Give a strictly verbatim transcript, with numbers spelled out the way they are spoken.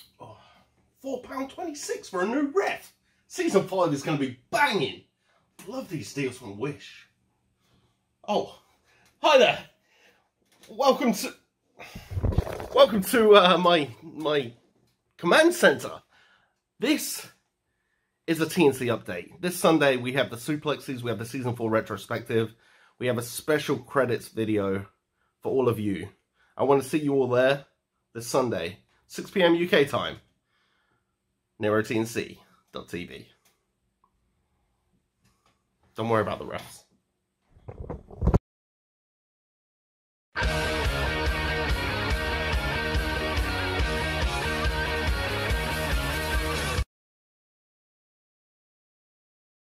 Oh, four pounds twenty-six for a new ref. Season five is going to be banging. Love these deals from Wish. Oh, hi there. Welcome to welcome to uh, my my command center. This is a T N C update. This Sunday we have the suplexes, we have the season four retrospective, we have a special credits video for all of you. I want to see you all there this Sunday, six p m U K time. Nero T N C dot T V. Don't worry about the refs.